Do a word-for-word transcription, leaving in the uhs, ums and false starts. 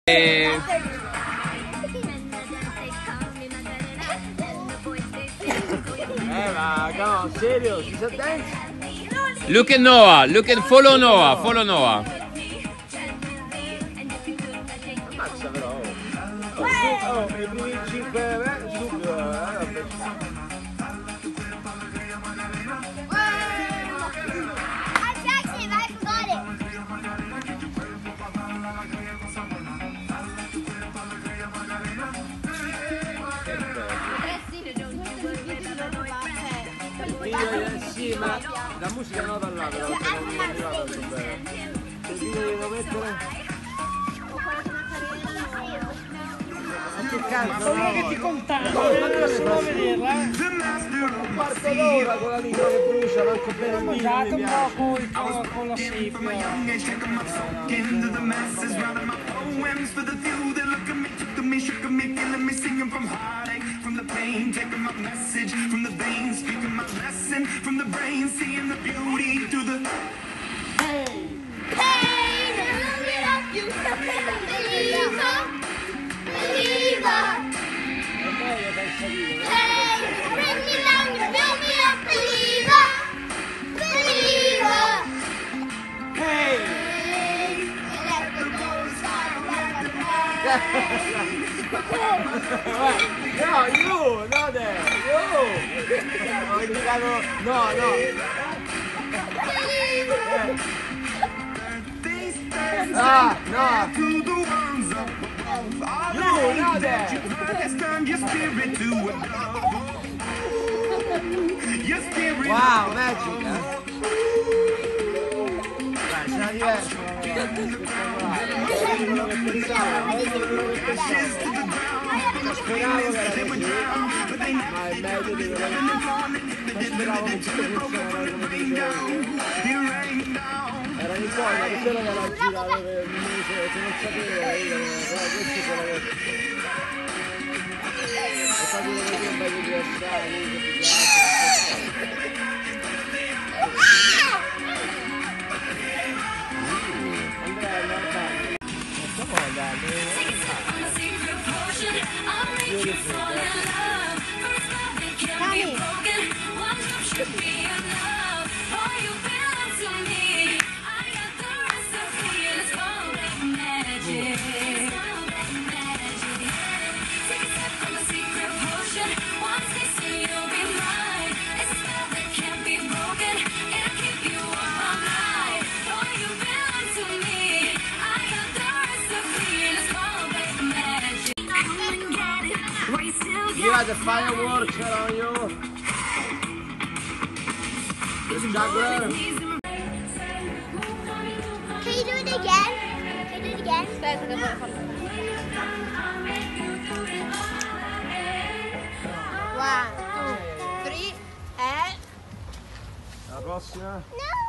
Eh, ma no, serio, si sa dance? look at Noah, look at follow Noah, follow Noah. Ammazza però. Oh, oh, i primi cinque eh, subito, eh. Sì, ma la musica no da là, però non è arrivata tanto bene. Che video devo mettere? Ma che cazzo? Quello che ti contavo, non solo vederla. Un quarto d'ora con la lingua che brucia, manco bene il video. Mangiate un po' con, con la sipia. From the pain, taking my message from the veins, speaking my lesson from the brain, seeing the beauty through the Hey, look it up, you believer, believer. Hey, bring me down, you build me up, believer, believer. Hey! Let the ghost out. No, you, not there, you! Ho indicato, no, no. Ah, no. You, not there. Wow, magic, eh? Dai, c'era diverso. Quello che pensavo, quello che pensavo. Speravo che era così, ma è meglio di quello che speravo che ci fosse come dicevo. Era in poi, ma quello che era girato per un mese, se non sapevo io, però questo è quello che... E poi quello che io bello diversare, che ti piace. Andrea, guarda, facciamo andare. You had the fireworks around you. The juggler. Can you do it again? Can you do it again? Aspetta, che voglio farlo. One, two, three, and... La prossima. No!